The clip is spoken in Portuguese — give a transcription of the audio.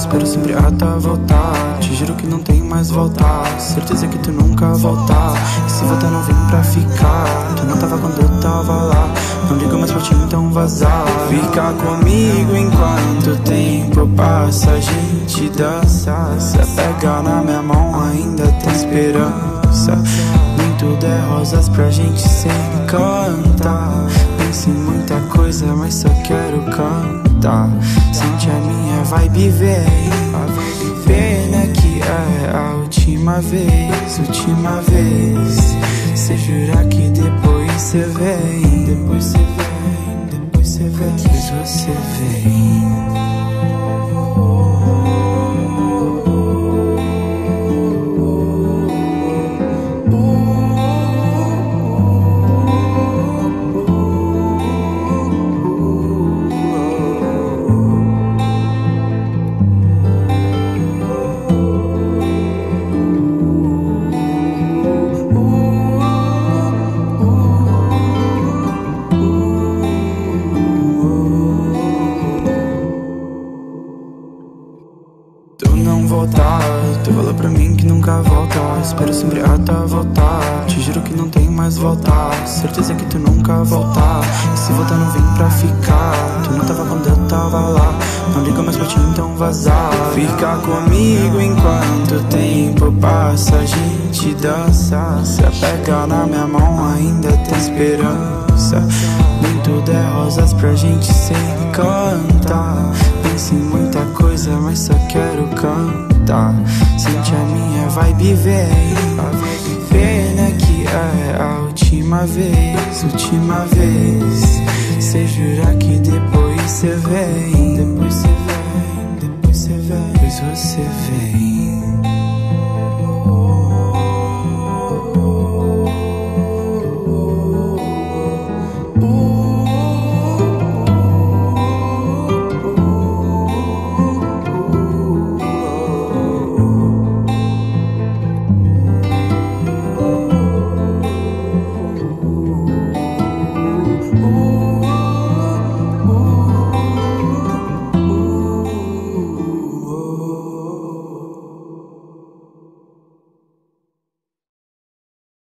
espero sempre a tua voltar. Te juro que não tem mais volta, certeza que tu nunca voltar. E se voltar não vem pra ficar, tu não tava quando eu tava lá. Não ligo mais pra ti, então vazar. Fica comigo enquanto o tempo passa, a gente dança. Se apega na minha mão, ainda tem esperança. Nem tudo é rosas pra gente se encantar. Penso em muita coisa, mas só quero cantar. Sente a minha vibe, vem. Pena que é a última vez, última vez. Cê jura que depois cê vem, depois cê vem, depois cê vem, depois você vem. Tu não voltar, tu falou pra mim que nunca volta. Espero sempre a tua voltar. Te juro que não tem mais volta, certeza que tu nunca voltar. E se voltar não vem pra ficar, tu não tava quando eu tava lá. Não ligo mais pra ti, então vazar. Fica comigo enquanto o tempo passa, a gente dança. Se apega na minha mão, ainda tem esperança. Nem tudo é rosas pra gente se encantar. Penso em muita coisa, mas só quero cantar. Sente a minha vibe, vem. Pena que é a última vez, última vez. Cê jura que depois cê vem, depois cê